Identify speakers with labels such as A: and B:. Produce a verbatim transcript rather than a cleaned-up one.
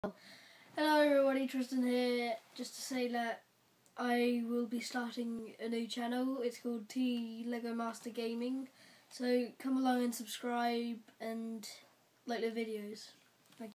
A: Hello everybody, Tristan here. Just to say that I will be starting a new channel. It's called T Lego Master Gaming. So come along and subscribe and like the videos.